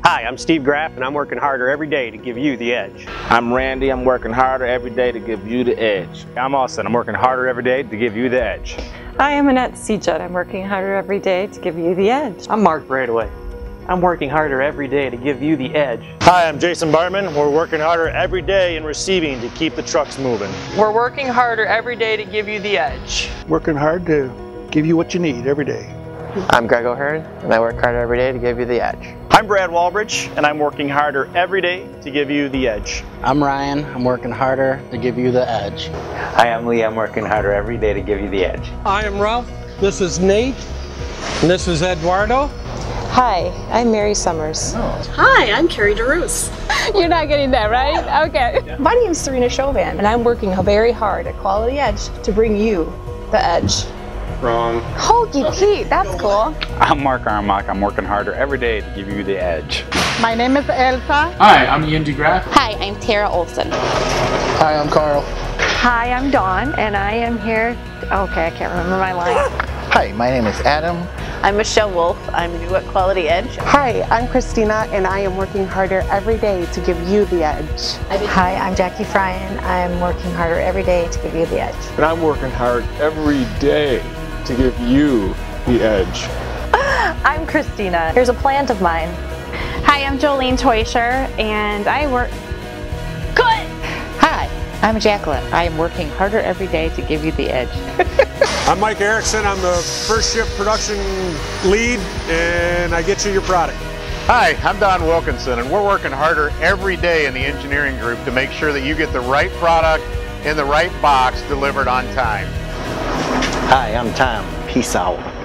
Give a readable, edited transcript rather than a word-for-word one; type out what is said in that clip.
Hi, I'm Steve Graff, and I'm working harder every day to give you the edge. I'm Randy. I'm working harder every day to give you the edge. I'm Austin. I'm working harder every day to give you the edge. Hi, I'm Annette Seajudd. I'm working harder every day to give you the edge. I'm Mark Bradway. I'm working harder every day to give you the edge. Hi, I'm Jason Bartman. We're working harder every day in receiving to keep the trucks moving. We're working harder every day to give you the edge. Working hard to give you what you need every day. I'm Greg O'Hearn, and I work harder every day to give you the edge. I'm Brad Walbridge, and I'm working harder every day to give you the edge. I'm Ryan. I'm working harder to give you the edge. Hi, I'm Lee. I'm working harder every day to give you the edge. Hi, I'm Ralph. This is Nate. And this is Eduardo. Hi, I'm Mary Summers. Hi, I'm Carrie DeRoos. You're not getting that, right? Okay. My name is Serena Chauvin, and I'm working very hard at Quality Edge to bring you the edge. Wrong. Hokey Pete, that's cool. I'm Mark Armock. I'm working harder every day to give you the edge. My name is Elsa. Hi, I'm Ian DeGraff. Hi, I'm Tara Olson. Hi, I'm Carl. Hi, I'm Dawn, and I am here. Okay, I can't remember my line. Hi, my name is Adam. I'm Michelle Wolf. I'm new at Quality Edge. Hi, I'm Christina, and I am working harder every day to give you the edge. Hi, I'm Jackie Fryan. I'm working harder every day to give you the edge. And I'm working hard every day to give you the edge. I'm Christina. Here's a plant of mine. Hi, I'm Jolene Teuscher, and I work... Good! Hi, I'm Jacqueline. I am working harder every day to give you the edge. I'm Mike Erickson. I'm the first shift production lead, and I get you your product. Hi, I'm Don Wilkinson, and we're working harder every day in the engineering group to make sure that you get the right product in the right box delivered on time. Hi, I'm Tom. Peace out.